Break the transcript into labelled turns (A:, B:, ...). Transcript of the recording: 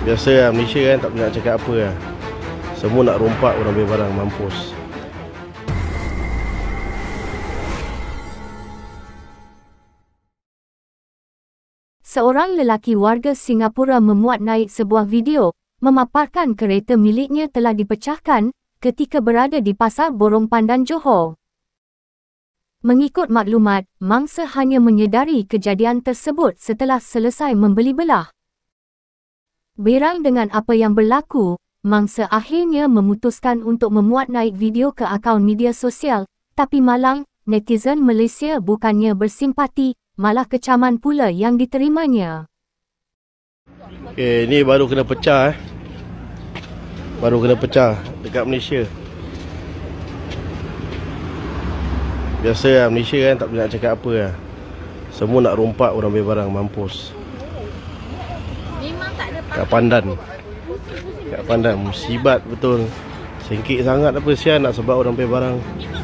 A: Biasa lah Malaysia kan, tak nak cakap apa lah. Semua nak rompak orang ambil barang, mampus.
B: Seorang lelaki warga Singapura memuat naik sebuah video memaparkan kereta miliknya telah dipecahkan ketika berada di Pasar Borong Pandan, Johor. Mengikut maklumat, mangsa hanya menyedari kejadian tersebut setelah selesai membeli belah. Berang dengan apa yang berlaku, mangsa akhirnya memutuskan untuk memuat naik video ke akaun media sosial, tapi malang, netizen Malaysia bukannya bersimpati, malah kecaman pula yang diterimanya.
A: Okay, ni baru kena pecah Baru kena pecah dekat Malaysia. Biasa lah Malaysia kan, tak nak cakap apa lah. Semua nak rompak orang ambil barang, mampus.
C: Memang tak ada
A: Kat Pandan. Kat Pandan, musibat betul. Sengkit sangat apa sian nak sebab orang ambil barang.